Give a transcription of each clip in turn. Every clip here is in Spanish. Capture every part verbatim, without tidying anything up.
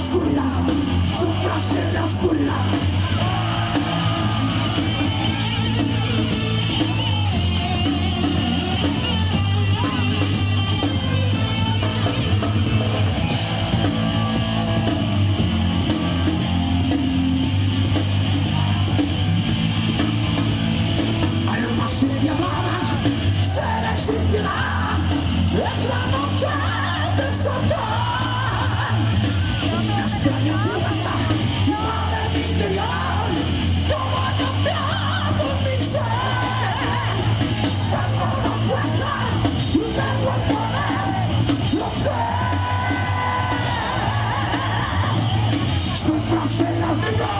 oscuridad, sufras en la oscuridad. Es la noche de soltar una extraña fuerza de mi interior, como ha cambiado mi ser. Tengo una fuerza, si tengo el poder, lo sé. Sufras en la vida.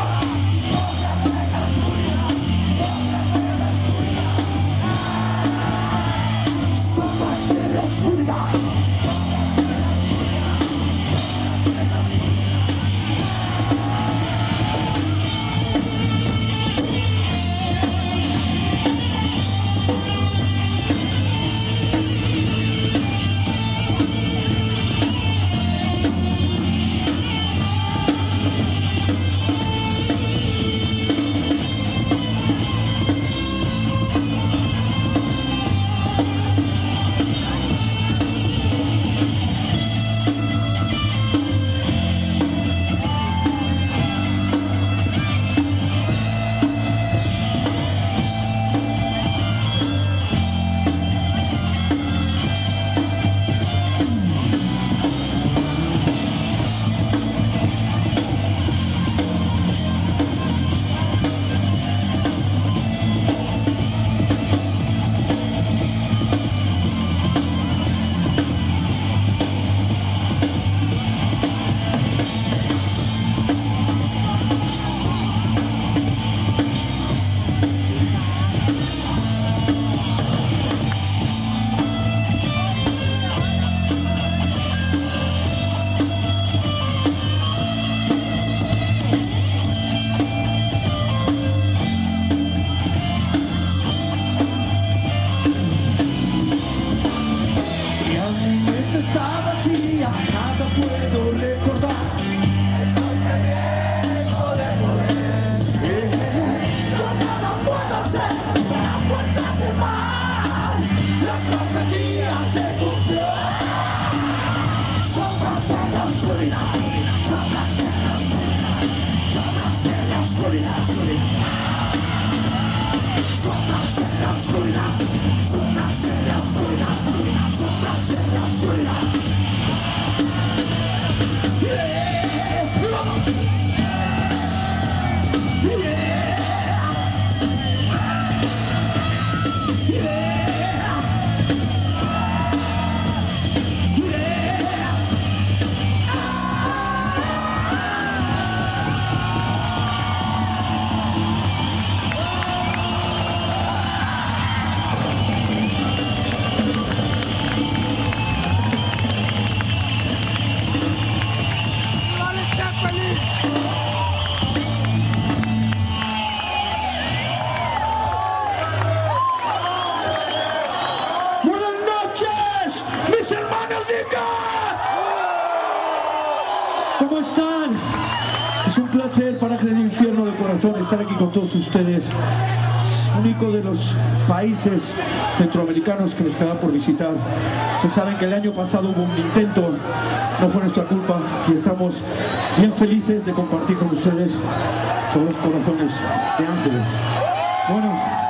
Está vacía, nada puedo recordar. Yo nada puedo hacer para fuerza de mal. La profecía se cumplió. Sombras en la oscuridad, sombras en la oscuridad, sombras en la oscuridad, sombras en la oscuridad, sombras en la oscuridad, sombras en la oscuridad. ¿Cómo están? Es un placer para el infierno de corazón estar aquí con todos ustedes. Único de los países centroamericanos que nos queda por visitar. Se saben que el año pasado hubo un intento, no fue nuestra culpa y estamos bien felices de compartir con ustedes todos los corazones de ángeles. Bueno.